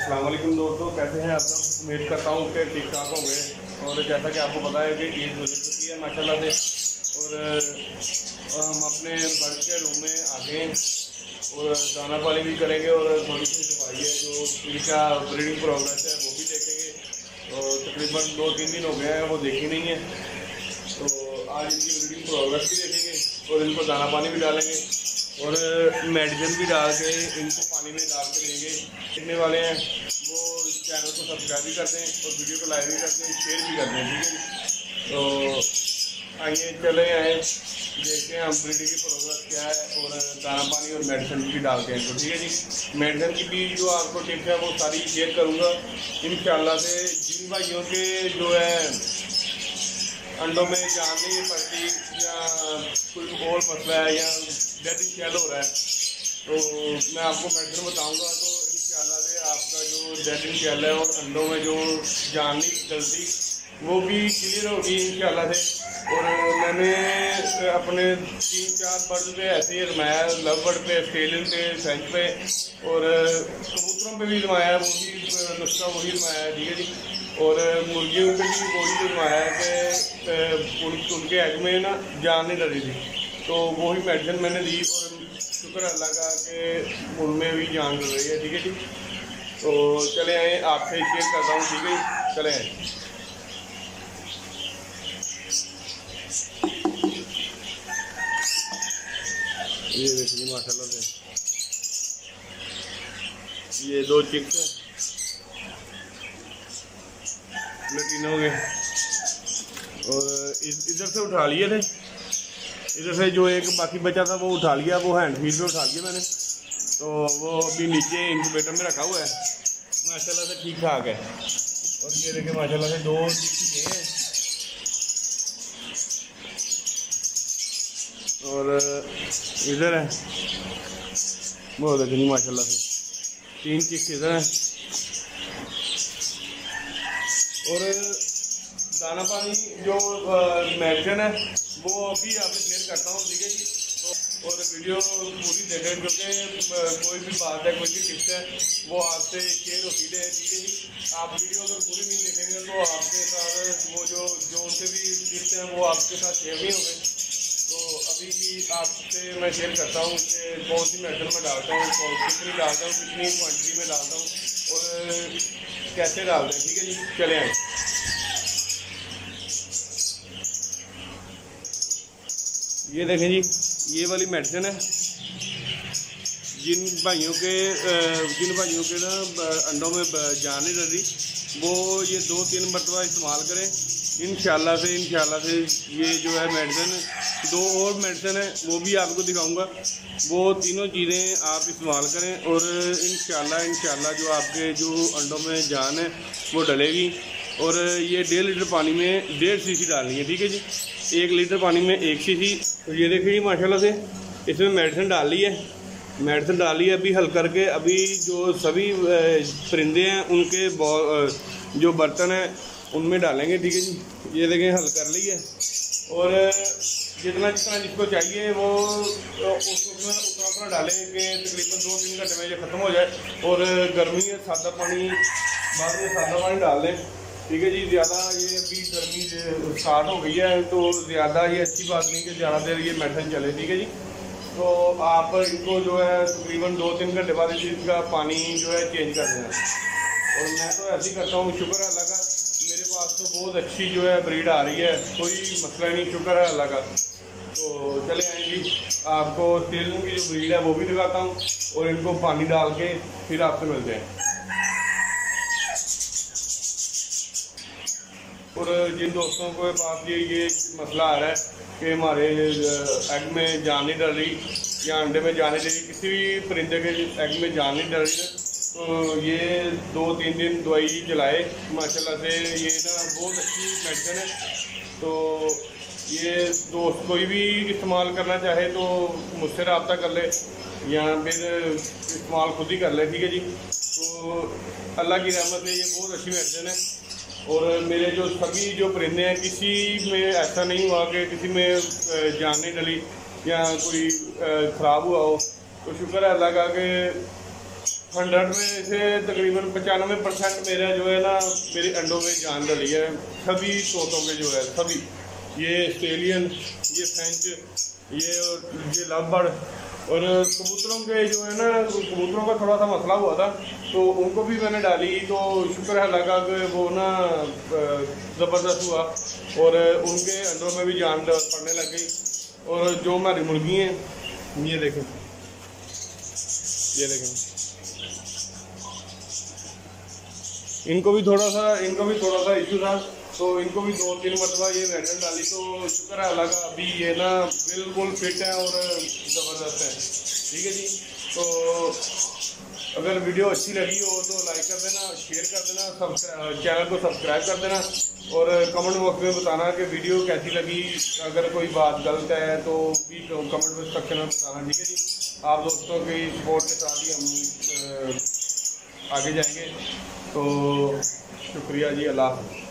अस्सलाम वालेकुम दोस्तों, कैसे हैं आप सब। उम्मीद करता हूँ कि ठीक ठाक होंगे। और जैसा कि आपको पता है कि ईद गुजर चुकी है माशाल्लाह से, और हम अपने बर्ड के रूम में आ गए हैं और दाना पानी भी करेंगे और थोड़ी सी सफाई है जो इनका ब्रीडिंग प्रोग्रेस है वो भी देखेंगे। और तकरीबन 2-3 दिन हो गए हैं वो देखी नहीं है, तो आज इनकी ब्रीडिंग प्रोग्रेस भी देखेंगे और इनको दाना पानी भी डालेंगे और मेडिसिन भी डाल के इनको पानी में डाल के देंगे। देखने वाले हैं वो चैनल को सब्सक्राइब भी करते हैं और वीडियो को लाइक भी करते हैं, शेयर भी करते हैं, ठीक है। तो आइए चले आए देखते हैं हम ब्रीडिंग की प्रोग्रेस क्या है और दाना पानी और मेडिसिन भी डालते हैं। तो ठीक है जी, मेडिसिन की भी जो आपको टिप्स है वो सारी शेयर करूँगा इंशाल्लाह से। जिन भाइयों के जो है अंडों में जान नहीं पड़ती या कोई और मसला है या डेडिंग शेल हो रहा है, तो मैं आपको मेडिसिन बताऊंगा। तो इंशाल्लाह से आपका जो डेडिंग शेल है और अंडों में जो जान नहीं गलती वो भी क्लियर होगी इंशाल्लाह से। और मैंने अपने 3-4 बर्ड पे ऐसे ही रमाया, लव बर्ड पे, ऑस्ट्रेलियन पे, फ्रेंच पे और कबूतरों पे भी रमाया, वही नुस्खा वही रमाया है, ठीक है जी। और मुर्गियों पे भी वही रमाया है कि उनके एग में ना जान नहीं डरी थी, तो वही मेडिसिन मैंने दी और शुक्र अल्लाह का कि उनमें भी जान डर रही है, ठीक है जी। तो चले आए आपसे शेयर करता हूँ, ठीक है, चले आए। ये देखिए माशाल्लाह से ये 2 चिक्स हैं, लटीनो के, और इधर से उठा लिए थे, इधर से जो एक बाकी बचा था वो उठा लिया, वो हैंड फीड पे उठा लिया मैंने, तो वो अभी नीचे इंक्यूबेटर में रखा हुआ है माशाल्लाह से, ठीक ठाक है। और ये देखिए माशाल्लाह से 2 चिक्स ये हैं और इधर है वो देखिए माशाल्लाह से 3 चिक्स इधर हैं। और दाना पानी जो मेडिसिन है वो अभी आपसे शेयर करता हूँ, ठीक है जी। तो और वीडियो पूरी देखें क्योंकि कोई भी बात है, कोई भी टिप्स है वो आपसे शेयर होती है, ठीक है जी। आप वीडियो अगर पूरी नहीं देखेंगे तो आपके साथ वो जो उनसे भी टिप्स हैं वो आपके साथ शेयर नहीं होंगे। तो अभी आपसे मैं शेयर करता हूँ कि कौन सी मेडिसिन में डालता हूँ, कितनी डालता हूँ, कितनी क्वान्टिटी में डालता हूँ और कैसे डालते हैं, ठीक है जी। चले आए। ये देखें जी, ये वाली मेडिसिन है। जिन भाइयों के ना अंडों में जान नहीं डर रही वो ये 2-3 मरतबा इस्तेमाल करें इंशाल्लाह से। ये जो है मेडिसिन 2 और मेडिसिन है वो भी आपको दिखाऊंगा, वो तीनों चीज़ें आप इस्तेमाल करें और इंशाल्लाह जो आपके जो अंडों में जान है वो डलेगी। और ये 1.5 लीटर पानी में 1.5 सीसी डालनी है, ठीक है जी। 1 लीटर पानी में 1 सीसी। तो ये देखिए जी माशाल्लाह से इसमें मेडिसिन डाल ली है, अभी हल करके अभी जो सभी परिंदे हैं उनके जो बर्तन हैं उनमें डालेंगे, ठीक है जी। ये देखें हल कर ली है और जितना जिसको चाहिए वो उतना डालें कि तकरीबन 2-3 घंटे में ये ख़त्म हो जाए। और गर्मी है, सादा पानी बाद में सादा पानी डाल लें, ठीक है जी। ज़्यादा ये अभी गर्मी स्टार्ट हो गई है तो ज़्यादा ये अच्छी बात नहीं कि ज़्यादा देर ये मेडिसिन चले, ठीक है जी। तो आप इनको जो है तकरीबन 2-3 घंटे बाद इसका पानी जो है चेंज कर देना। और मैं तो ऐसे ही करता हूँ, शुक्र है अल्लाह का, मेरे पास तो बहुत अच्छी जो है ब्रीड आ रही है, कोई मसला नहीं, शुक्र है अल्लाह का। तो चले आएंगी आपको ऑस्ट्रेलियन की जो ब्रीड है वो भी दिखाता हूँ और इनको पानी डाल के फिर आपसे मिलते हैं। और जिन दोस्तों के पास ये मसला आ रहा है कि हमारे एग में जान नहीं डल रही या अंडे में जान नहीं डल रही, किसी भी परिंदे के एग में जान नहीं डल रही है, तो ये 2-3 दिन दवाई चलाए माशाल्लाह से। ये ना बहुत अच्छी मेडिसिन है, तो ये दोस्त कोई भी इस्तेमाल करना चाहे तो मुझसे रब्ता कर ले या फिर इस्तेमाल खुद ही कर ले, ठीक है जी। तो अल्लाह की रहमत है, ये बहुत अच्छी मेडिसिन है। और मेरे जो सभी जो परिंदे हैं किसी में ऐसा नहीं हुआ कि किसी में जान नहीं डली या कोई ख़राब हुआ हो, तो शुक्र है अल्लाह का कि 100 में से तकरीबन 95% मेरा जो है ना मेरे अंडों में जान डली है। सभी तोतों के जो है सभी, ये ऑस्ट्रेलियन, ये फ्रेंच, ये लव बर्ड और कबूतरों के जो है ना, कबूतरों का थोड़ा सा मसला हुआ था तो उनको भी मैंने डाली, तो शुक्र है अल्लाह का कि वो ना ज़बरदस्त हुआ और उनके अंडों में भी जान पड़ने लग गई। और जो हमारी मुर्गी हैं ये देखें, ये देखें, इनको भी थोड़ा सा इशू था तो इनको भी 2-3 मरतबा ये वैक्सीन डाली, तो शुक्र है अल्लाह का अभी ये ना बिल्कुल फिट है और ज़बरदस्त है। ठीक है जी, तो अगर वीडियो अच्छी लगी हो तो लाइक कर देना, शेयर कर देना, चैनल को सब्सक्राइब कर देना और कमेंट बॉक्स में बताना कि वीडियो कैसी लगी। अगर कोई बात गलत है तो भी कमेंट सेक्शन में बताना। ठीक है जी, आप दोस्तों की सपोर्ट के साथ ही हम आगे जाएंगे। तो शुक्रिया जी, अल्लाह हाफ़िज़।